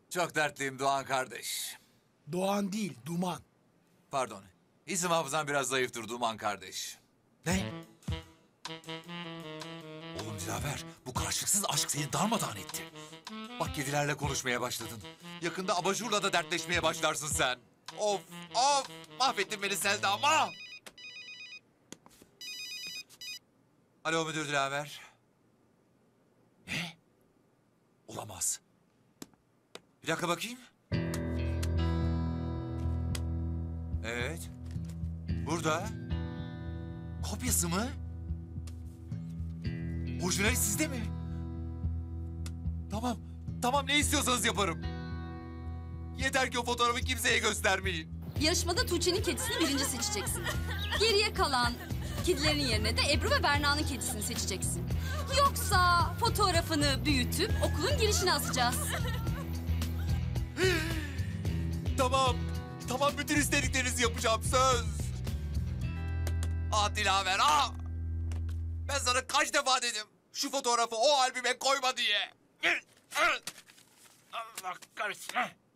Çok dertliyim Doğan kardeş. Doğan değil, Duman. Pardon. İsim hafızam biraz zayıftır Duman kardeş. Ne? Oğlum Dilaver, bu karşılıksız aşk seni darmadağın etti. Bak kedilerle konuşmaya başladın. Yakında abajurla da dertleşmeye başlarsın sen. Of of! Mahvettin beni Selda ama! Alo müdür Dilaver. Ne? Olamaz. Bir dakika bakayım. Evet. Burada. Kopyası mı? Orijinali sizde mi? Tamam. Tamam ne istiyorsanız yaparım. Yeter ki o fotoğrafı kimseye göstermeyin. Yarışmada Tuğçe'nin kedisini birinci seçeceksin. Geriye kalan kedilerin yerine de Ebru ve Berna'nın kedisini seçeceksin. Yoksa fotoğrafını büyütüp okulun girişine asacağız. Tamam. Tamam bütün istediklerinizi yapacağım söz. Ah Dilaver ah. Ben sana kaç defa dedim. Şu fotoğrafı o albüme koyma diye. Allah kahretsin.